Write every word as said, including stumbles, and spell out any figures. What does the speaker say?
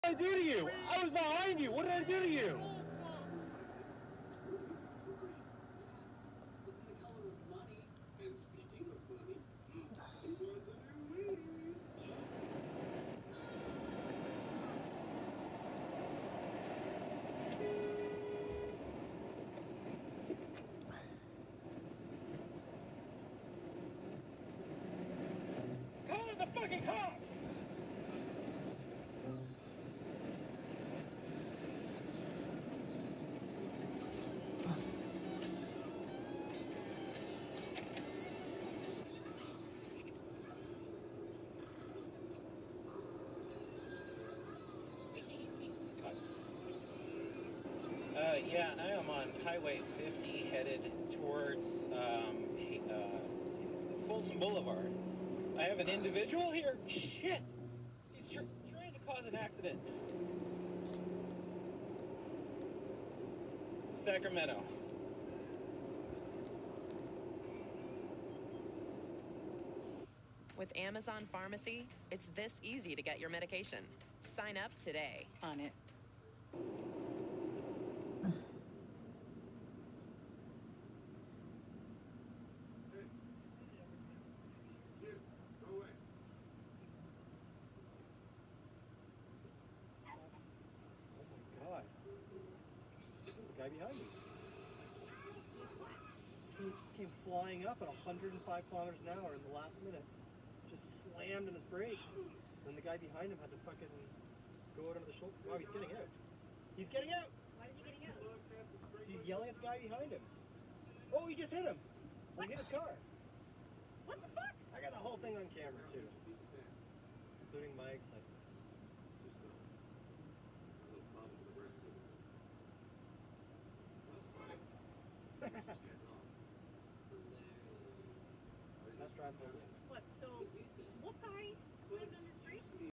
What did I do to you? I was behind you. What did I do to you? Wasn't the color of money. And speaking of money, who wants a new weed? Call the fucking cops! Uh, yeah, I am on Highway fifty headed towards um, uh, Folsom Boulevard. I have an individual here. Shit! He's tr- trying to cause an accident. Sacramento. With Amazon Pharmacy, it's this easy to get your medication. Sign up today. On it. Kid, go away. Oh my god. The guy behind me. He came flying up at one hundred five kilometers an hour in the last minute. Just slammed in his brakes. Then the guy behind him had to fucking go out over the shoulder. Wow, he's getting out. He's getting out! Why is he getting out? He's yelling at the guy behind him. Oh, he just hit him! He hit his car. What the fuck? I got the whole thing on camera too, including my excitement. Just a little problem with the rest of it. That's funny. Just getting off. Let's drive there. What, so, what guy lives on the street?